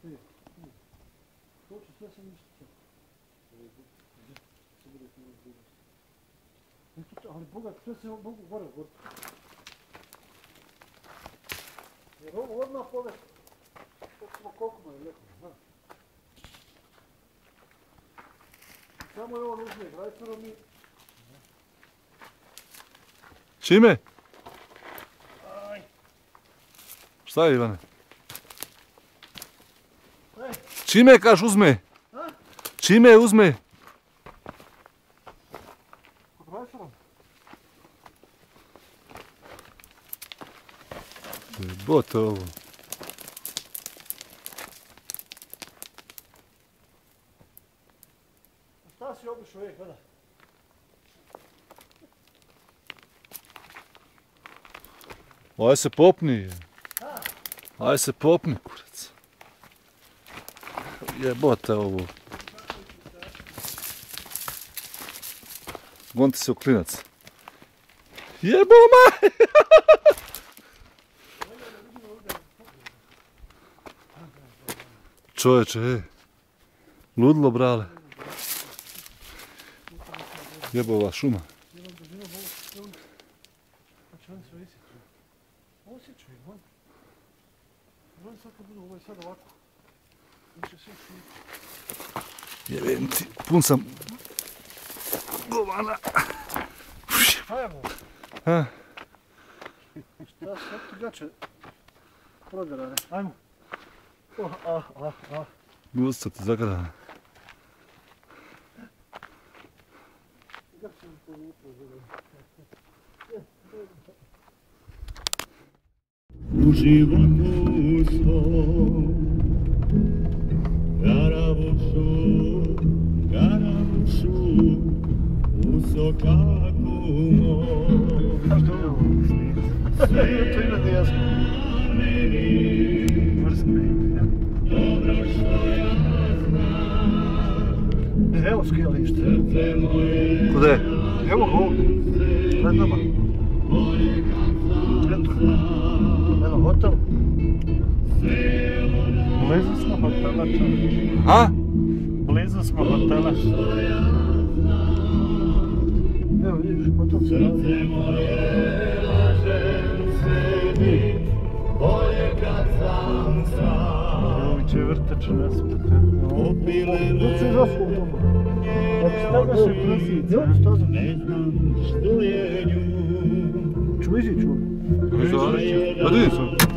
To će sve sam ništa. Ali Boga, sve se mogu gore gore. Jer ovo odmah povesti. Koliko mu je lijepo, zna. Samo je on uzme grajcerom i... Čime? Šta je, Ivane? Čime kaš uzme? Čime uzme? Kod grajcerom? Bote ovo. Šta si obišao, gledaj? Aj se popni. Aj se popni, kurac. Jebote ovo. Gon ti se u klinac. Jebo maj! Čovječe, ludilo, brale. Jebova šuma. Osjećaj, on. On sad kad budu, ovo je sad ovako. On će sve šuti. Jebem ti, pun sam govana. Ajmo. Ha? Šta sad ti gače proderane? Ajmo. Gusto ti zagrada. Gače mi to lijepo zove. U životu svom garavušu u sokaku mom. Zašto je ovo? Sve je to ime jasno. Mrsko ime. Dobro što ja znam. Evo skijalište. Srce moje. Kude? Evo ga ovdje. Pred nama. Evo hotel. Blizu smo hotela, čovječ. Ha? Blizu smo hotela. Evo vidiš, hotel se radi. Srce moje lažem sebi, bolje kad sam sam. Ovi će vrteče nespete. Opile me. Tu će zašlo u domu. Ako stagaš je prosica. Evo stazam. Ne znam što je nju. Ču izići ovdje. Odidi se.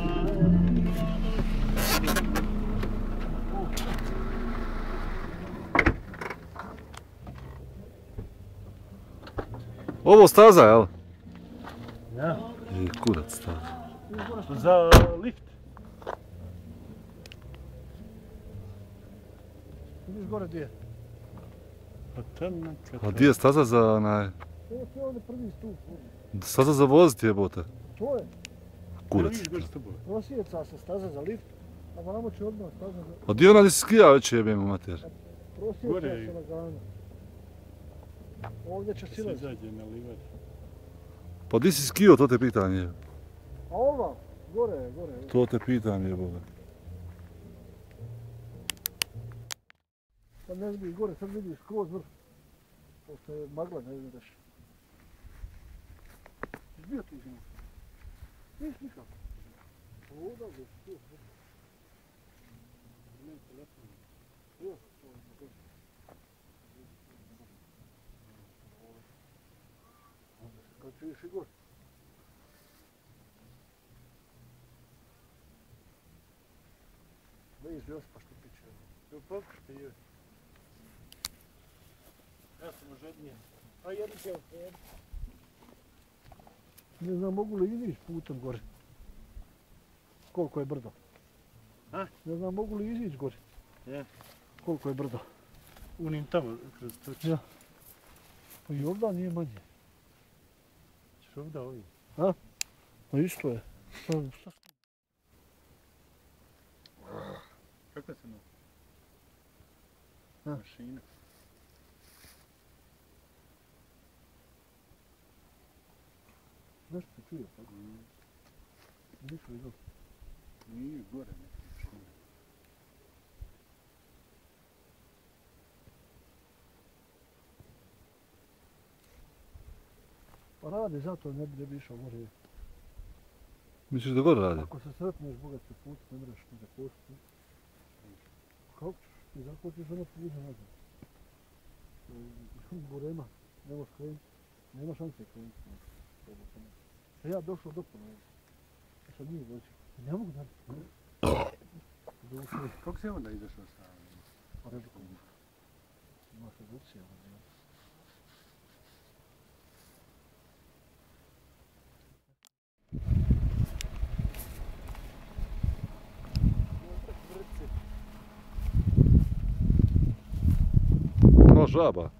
Ovo staza, jel? Ja. I kurac staza. Za lift. Vidiš gore gdje je? Hotel neka. A gdje je staza za onaj... Ovo je ovdje prvi stup. Staza za voziti jebote. To je. Kurac. Prosjeca se staza za lift, a vamo će odmah staza za... A gdje ona gdje si skija već jebem u mater? Prosjeca se lagano. Ovdje će silaz. Pa gdje si skio, to te pitam je. A ova, gore. To te pitam jebote. Sad ne vidiš gore, sad vidiš skroz vrh. Pošto je magla, ne vidiš. Izbio ti zimu. Nisi nikako. Odavde, tu. Nemam telefon. Još, to je gore. Kad ću još i gore. Vidiš još pa što piće. Evo pokušajte joj. Ja sam ožednije. A jedni će ovdje. Ne znam mogu li izići putem gore. Koliko je brdo. A? Ne znam mogu li izići gore. Je. Koliko je brdo. Unim tamo kroz toče. Ja. Pa i ovdje nije manje. Češ ovdje ovdje? A? Pa isto je. Šta? Kako se nosi? Mašina. Nešto se čuje, tako? Nišao je dobro. Nije gore neka mašina. rade, zato ne bi išao gore. Misliš da gore radi? Ako se sretneš bogati put, ne mreš ni da kosti. Kako ćeš? I zato ćeš ono puđe nazad. Gore ima, ne možeš krenuti. Nema šanse krenuti. Ja došao do pola. Sad nije doći. Ne mogu da... Kako si onda izašao sa... Redukom. Imaš redukcija. No žaba.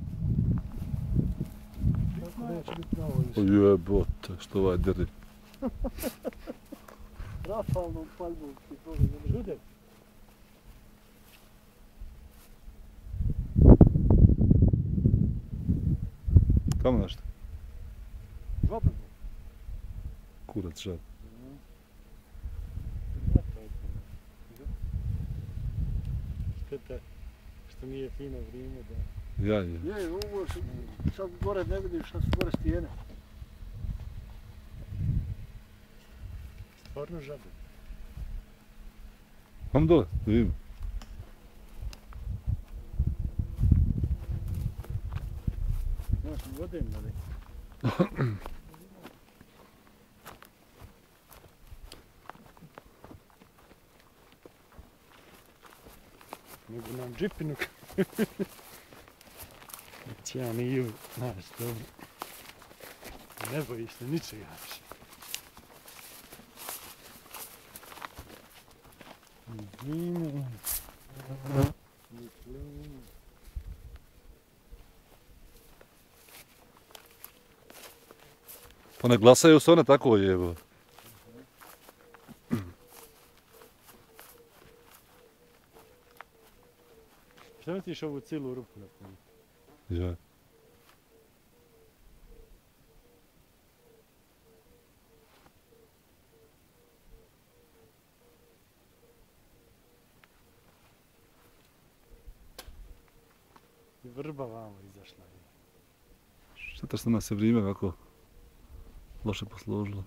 Tako neće biti na ovoj. Jebote, što ovaj drži. Rafalnom paljbom ti toga ne može. Žude. Kamo nešto? Žabe. Kurac žab. Šteta što nije fino vrijeme da... Ja je. Je, ovo sad gore ne vidiš šta su gore stijene. Stvarno žabe. Kam dole, da vidim. Znaš, vode im nade. Mogu nam džipinu. Ja niju, znaš, dobro. Ne bojiš se ničega više. Pa ne glasaju se one tako jebo. Šta misliš ovu cijelu rupu napuniti? Ja. I vrba vamo izašla. Šteta što nas je vrijeme ovako loše poslužilo.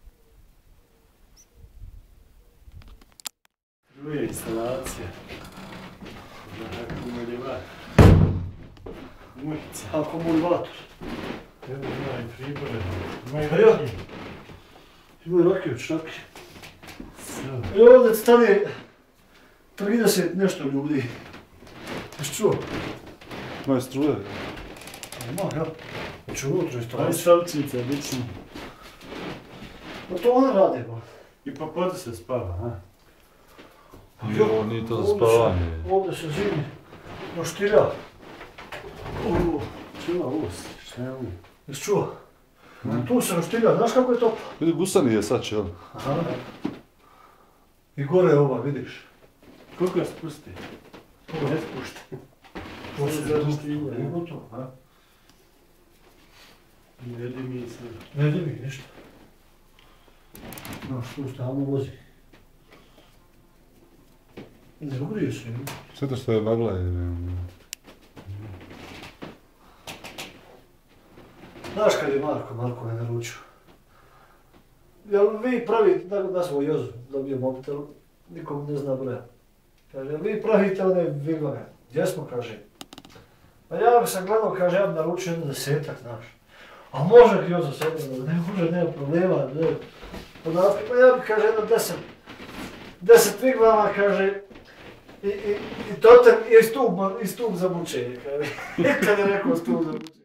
Struje instalacija. Akumuljivator. Mujica. Akumulator. Evo ima i pribore. Ima i A ja? rakije. Imaju rakiju, čaki. Sve. I ovdje stane 30 nešto ljudi. Jesi čuo? Moje struje. Ima, ja. Znači unutra Ovo je instalacija. stolčica, lično. No to one rade, ba. I po podu se spava, ha? Jo, nije to za spavanje. Ovdje se zimi noštilja. Čuva us, šta je ovo? Jesi čuo? Tu se noštilja, znaš kako je toplo? Vidi, gusani je sad će on. Aha. I gore je ova, vidiš. Koliko je spusti? Ne spušta. To se za noštilja. I gotovo, a? Ne dimi se. Ne dimi, ništa. Znaš, tu stalno vozi. Ne ugrije se, ne? Sve to što je magla je. Znaš kad je Marko me naručio. Jel vi pravite, da svoj Jozu dobio mobitel, nikom ne zna broja. Kaže, jel vi pravite one viglove? Gdje smo, kaže. Pa ja sam gledao, kaže, ja bi naručio jedno 10-ak, znaš. A može Jozo se jedno, ne može, nema problema, ne. Pa ja bi, kaže, jedno 10 viglava, kaže, i totem, i stup za mučenje, kaže. Kad je rekao stup za mučenje.